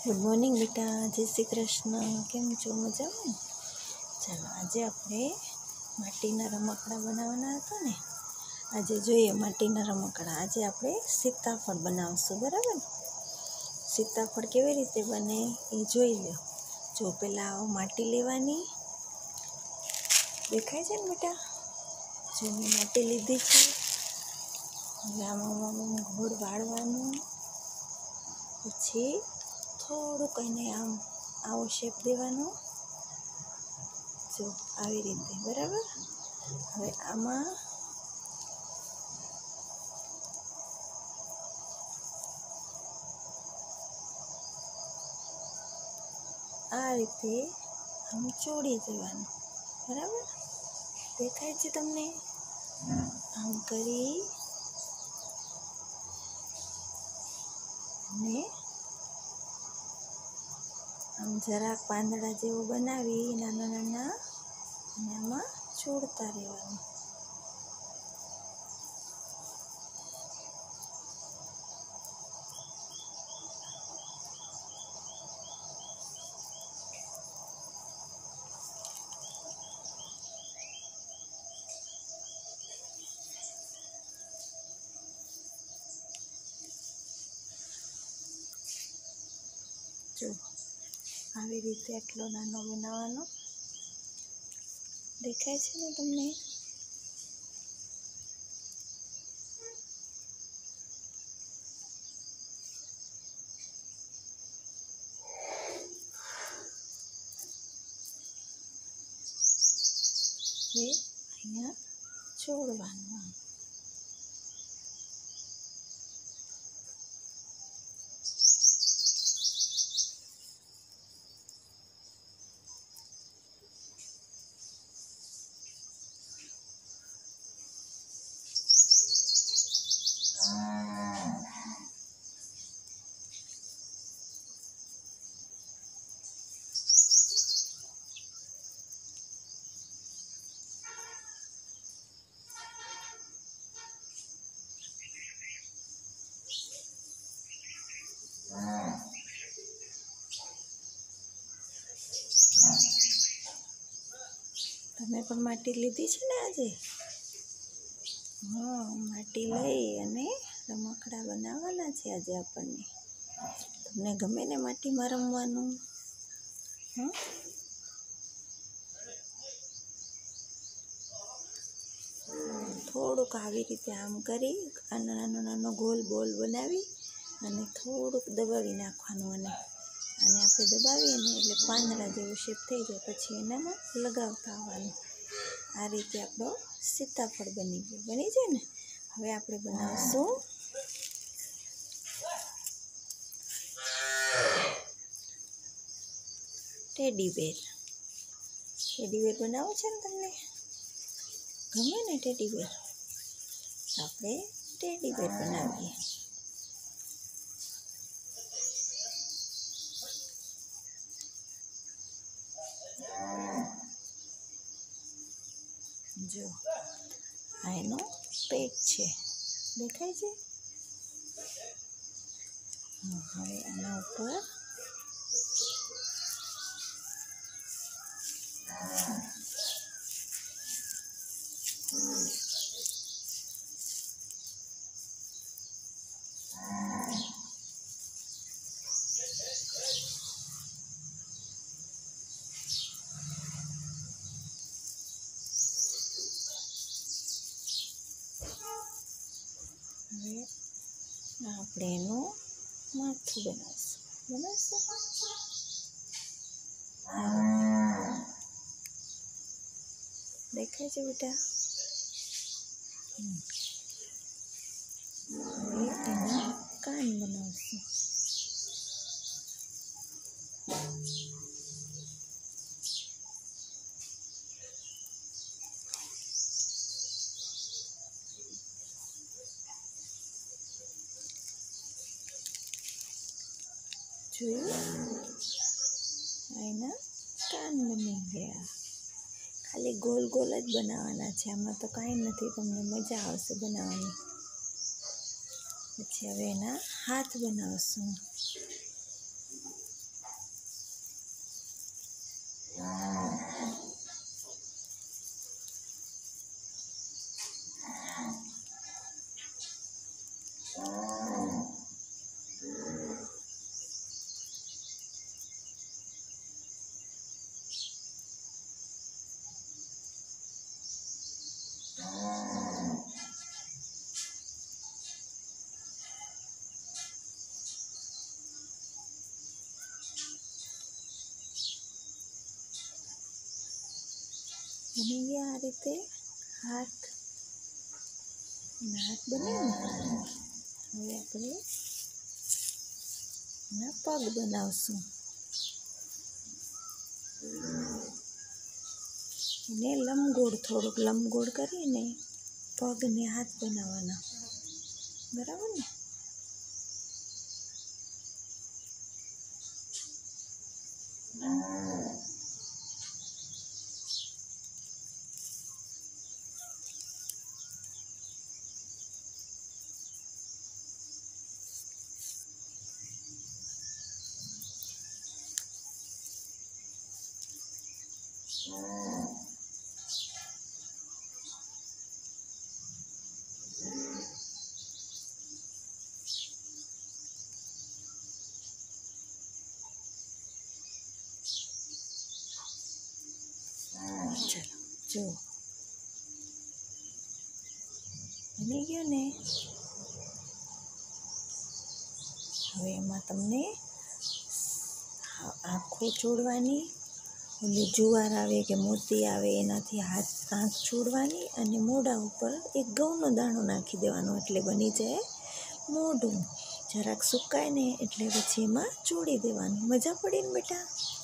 Good morning बेटा, जय श्री कृष्ण। केम छो? मजामां? चलो आज आपणे माटीना रमकड़ा बनाववाना हता ने। आज जोईए माटीना रमकड़ा। आज आपणे सीताफळ बनावशुं, बराबर? सीताफळ केवी रीते बने ए जोई लो। जो पेला माटी लेवानी देखाय छे ने बेटा। जो मैं माटी लीधी छे, हवे आमां गोળ वाळवानुं, पछी थोड़ुं कहीने आम आवो शेप देवानो, जो आवी रीते, बराबर। हवे आमां आ रीते आम चोड़ी देवानुं, बराबर। देखाय छे तमने? आम करी ने आम जराक પાંદડા જેવું બનાવી નાના નાના અને આમાં છોડતા રહેવાનું। જો આવી રીતે આટલો નાનો બનાવવાનો। દેખાય છે ને તમને? એ અહીંયા છોડવાનું। તમે પણ માટી લીધી છે ને આજે? હા, માટી લઈ અને રમકડા બનાવવાના છે આજે આપણને। તમને ગમે ને માટીમાં રમવાનું? હા, થોડુંક આવી રીતે આમ કરી નાનો નાનો ગોલ બોલ બનાવી અને થોડુંક દબાવી નાખવાનું, અને આપણે દબાવીએ ને એટલે પાંદડા જેવો શેપ થઈ જાય, પછી એનામાં લગાવતા આવવાનું। આ રીતે આપણો સીતાફળ બની ગયો, બની જાય ને। હવે આપણે બનાવશું ટેડી બેર। ટેડી બેર બનાવવું છે ને તમને? ગમે ને ટેડી બેર? આપણે ટેડી બેર બનાવીએ। જો આ એનો પેટ છે, દેખાય છે? હવે આના ઉપર હવે આપણે એનું માથું બનાવીશું। દેખાય છે બેટા? હવે એના કાન બનાવશું। જોયું? એના કાન બની ગયા। ખાલી ગોલ ગોલ જ બનાવવાના છે, આમાં તો કાંઈ નથી, તમને મજા આવશે બનાવવાની। પછી હવે એના હાથ બનાવશું। બની ગયા આ રીતે હાથ બનાવીને હવે આપણે એના પગ બનાવશું. એને લંબગોળ થોડુંક લંબગોળ કરીને પગને હાથ બનાવવાના, બરાબર ને? ચાલો જો બની ગયો ને. હવે એમાં તમને આંખો ચોડવાની, ઓલી જુવાર આવે કે મોતી આવે એનાથી આંખ ચોડવાની અને મોઢા ઉપર એક ઘઉંનો દાણો નાખી દેવાનો, એટલે બની જાય મોઢું. જરાક સુકાય ને એટલે પછી એમાં ચોળી દેવાનું. મજા પડી ને બેટા?